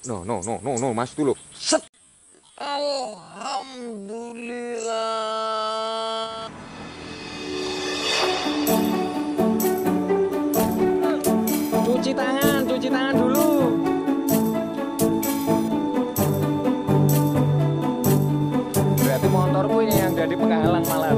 No, Mas dulu. Set. Alhamdulillah. Cuci tangan dulu. Berarti motorku ini yang jadi penghalang malam.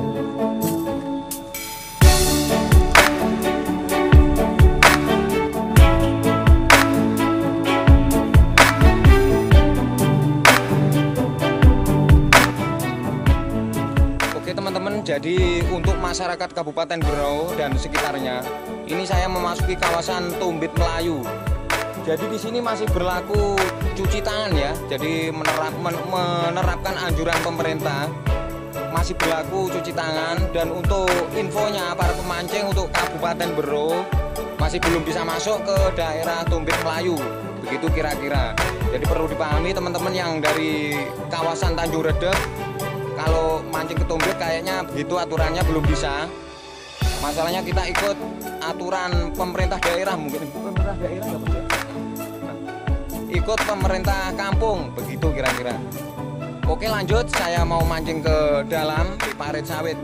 Oke teman-teman, jadi untuk masyarakat Kabupaten Berau dan sekitarnya, ini saya memasuki kawasan Tumbit Melayu. Jadi di sini masih berlaku cuci tangan ya. Jadi menerapkan anjuran pemerintah masih berlaku cuci tangan. Dan untuk infonya para pemancing untuk Kabupaten Berau masih belum bisa masuk ke daerah Tumbit Melayu. Begitu kira-kira. Jadi perlu dipahami teman-teman yang dari kawasan Tanjung Redep, kalau mancing ke Tumbit kayaknya begitu aturannya belum bisa. Masalahnya kita ikut aturan pemerintah daerah, mungkin pemerintah daerah nggak bisa. Ikut pemerintah kampung, begitu kira-kira. Oke lanjut, saya mau mancing ke dalam di parit sawit.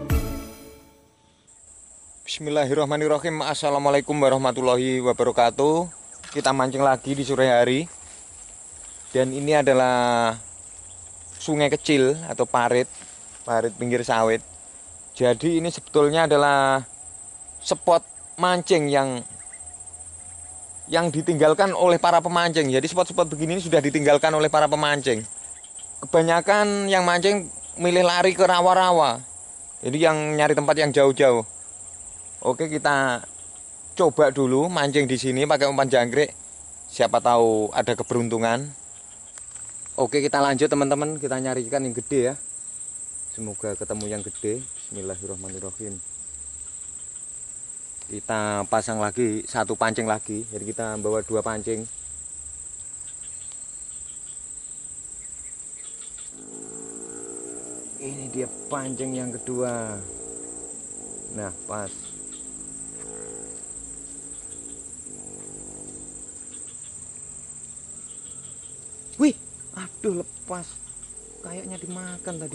Bismillahirrahmanirrahim. Assalamualaikum warahmatullahi wabarakatuh. Kita mancing lagi di sore hari. Dan ini adalah sungai kecil atau parit pinggir sawit. Jadi ini sebetulnya adalah spot mancing yang ditinggalkan oleh para pemancing. Jadi spot-spot begini sudah ditinggalkan oleh para pemancing. Kebanyakan yang mancing milih lari ke rawa-rawa. Jadi yang nyari tempat yang jauh-jauh. Oke, kita coba dulu mancing di sini pakai umpan jangkrik. Siapa tahu ada keberuntungan. Oke, kita lanjut teman-teman, kita nyari ikan yang gede ya. Semoga ketemu yang gede. Bismillahirrahmanirrahim. Kita pasang lagi satu pancing lagi. Jadi kita bawa dua pancing. Ini dia pancing yang kedua. Nah, pas. Wih, aduh lepas. Kayaknya dimakan tadi.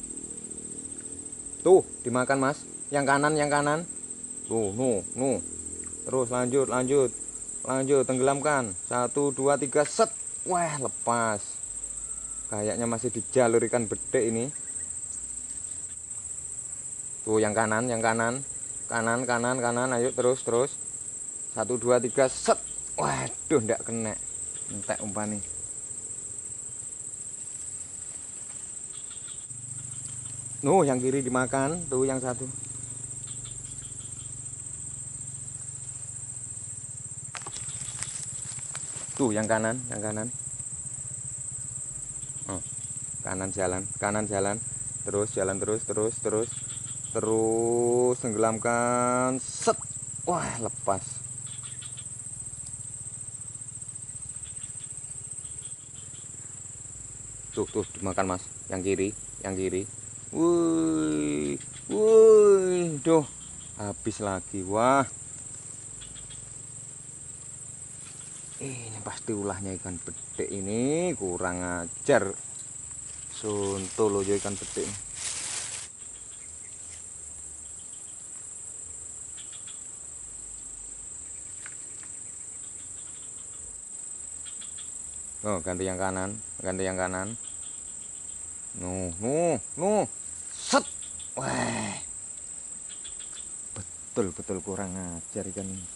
Tuh, dimakan Mas. Yang kanan. Tuh, no. Terus lanjut, tenggelamkan. 1, 2, 3, set. Wah, lepas. Kayaknya masih di jalur ikan bedek ini. Tuh, yang kanan. Kanan. Ayo terus. 1, 2, 3, set. Waduh, enggak kena. Entek umpan nih. Yang kiri dimakan, tuh yang satu. Tuh yang kanan. Kanan jalan. Terus jalan terus. Tenggelamkan. Set. Wah, lepas. Tuh dimakan Mas, yang kiri. Wuih, duh, habis lagi. Wah, ini pasti ulahnya ikan bedek ini, kurang ajar. Suntul loh ikan bedek. Oh, ganti yang kanan. No. Set. Wah. Betul kurang ajar ikan ini.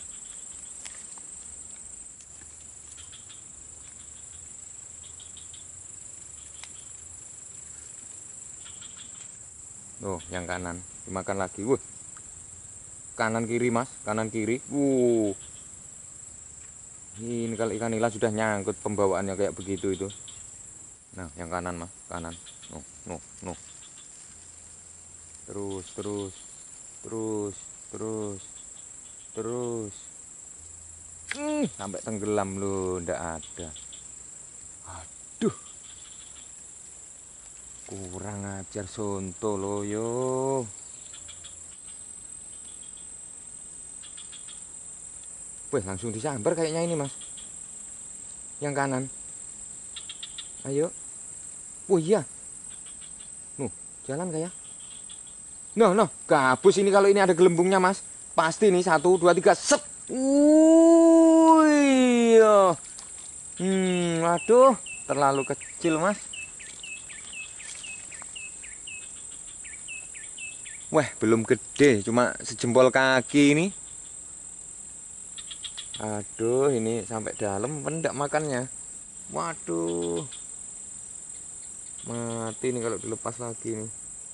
Yang kanan dimakan lagi. Kanan kiri Mas, Ini kalau ikan nila sudah nyangkut pembawaannya kayak begitu itu. Nah, yang kanan Mas, No. Terus. Sampai tenggelam loh, ndak ada. Aduh. Kurang ajar sonto loh yo. Wih, langsung disambar kayaknya ini Mas. Yang kanan. Ayo. Oh iya. Nuh, jalan kayak. Noh, gabus ini kalau ini ada gelembungnya, Mas. Pasti nih 1, 2, 3, set. Iya. Aduh, terlalu kecil, Mas. Wah, belum gede, cuma sejempol kaki ini. Aduh, ini sampai dalam pendak makannya. Waduh. Mati nih kalau dilepas lagi nih.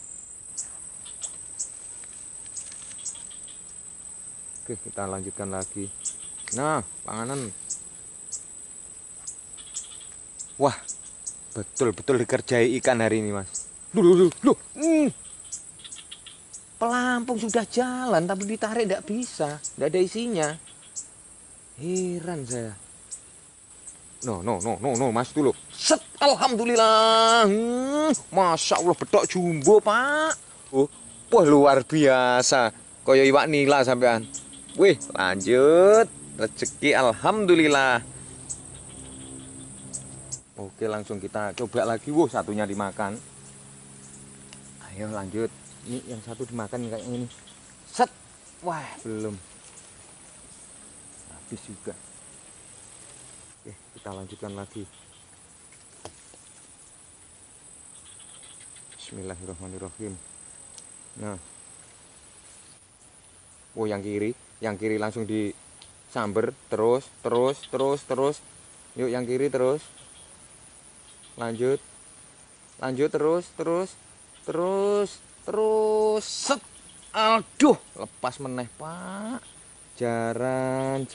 Oke, kita lanjutkan lagi. Nah, panganan. Wah, betul-betul dikerjai ikan hari ini, Mas. Duh. Pelampung sudah jalan, tapi ditarik tidak bisa. Tidak ada isinya. Heran saya. No, Mas dulu. Set, alhamdulillah. Masya Allah, bedok jumbo, Pak. Oh, wah luar biasa. Koyo iwak nila sampean. Wih, lanjut. Rezeki, alhamdulillah. Oke, langsung kita coba lagi. Wuh, satunya dimakan. Ayo lanjut. Ini yang satu dimakan kayak ini. Set. Wah, belum. Habis juga. Oke, kita lanjutkan lagi. Bismillahirrahmanirrahim. Nah. Oh, yang kiri langsung disamber, terus. Yuk, yang kiri terus. Lanjut terus. Set. Aduh, lepas meneh, Pak. Jaran.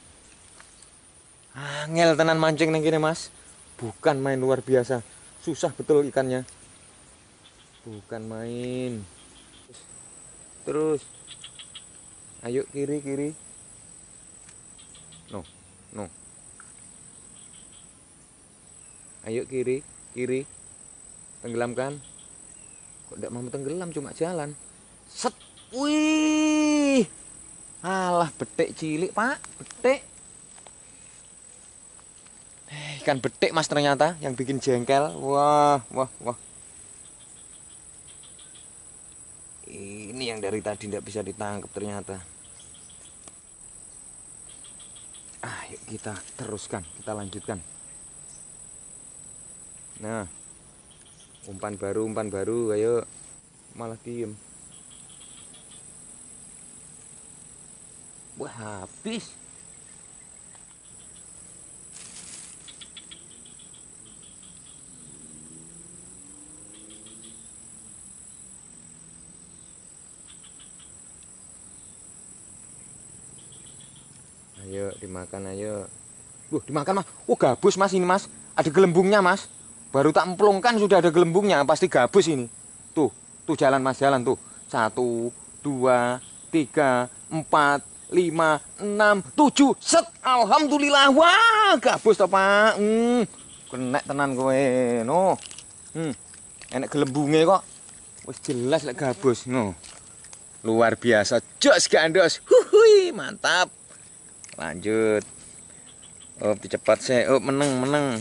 Angel tenan mancing neng kene, Mas. Bukan main, luar biasa. Susah betul ikannya. Bukan main. Terus. Ayo kiri. No. Ayo kiri. Tenggelamkan. Kok tidak mau tenggelam, cuma jalan. Set. Wih. Alah, betik cilik, Pak. Betik. Ikan betik, Mas, ternyata yang bikin jengkel. Wah. Ini yang dari tadi tidak bisa ditangkap ternyata. Ayo kita teruskan, kita lanjutkan. Nah, umpan baru, ayo. Malah diem. Wah, habis. Ayo dimakan, ayo. Dimakan, Mas. Oh, gabus, Mas, ini, Mas. Ada gelembungnya, Mas. Baru tak emplungkan sudah ada gelembungnya, pasti gabus ini. Tuh jalan, Mas, jalan tuh. 1, 2, 3, 4, 5, 6, 7. Set, alhamdulillah. Wah, gabus toh, Pak. Kena tenan kowe. No. Enak gelembungnya kok. Wis jelas lek gabus. No. Luar biasa. Jos gandos. Huhui, mantap. Lanjut. Oh, cepat saya. Oh, meneng.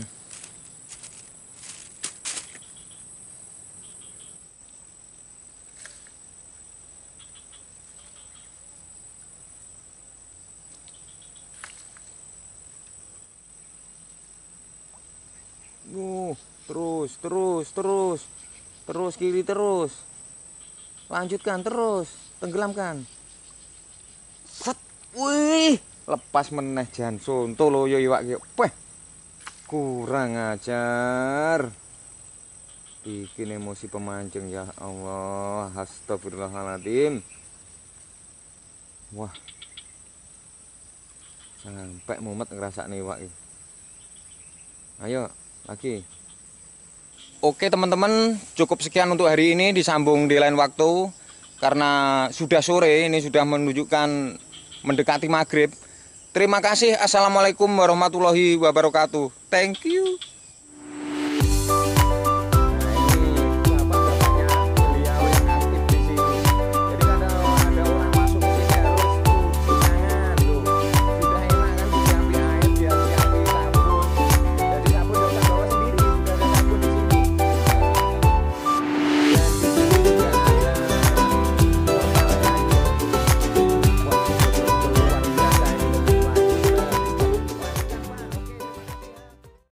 Terus kiri terus. Lanjutkan terus, tenggelamkan. Set. Wih, lepas meneh jan sonto loyo iwak ki. Weh. Kurang ajar. Bikin emosi pemancing, ya Allah. Astagfirullahaladzim. Wah. Sampai mumet ngerasakne iwak iki. Ayo, lagi. Oke teman-teman, cukup sekian untuk hari ini, disambung di lain waktu. Karena sudah sore, ini sudah menunjukkan mendekati maghrib. Terima kasih. Assalamualaikum warahmatullahi wabarakatuh. Thank you.